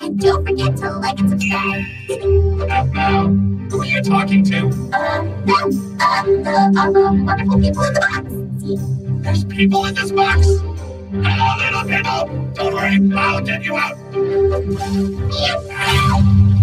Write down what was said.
And don't forget to like and subscribe. Aphmau, who are you talking to? All the wonderful people in the box. See? There's people in this box? Hello, little people. Don't worry, I'll get you out. Meow.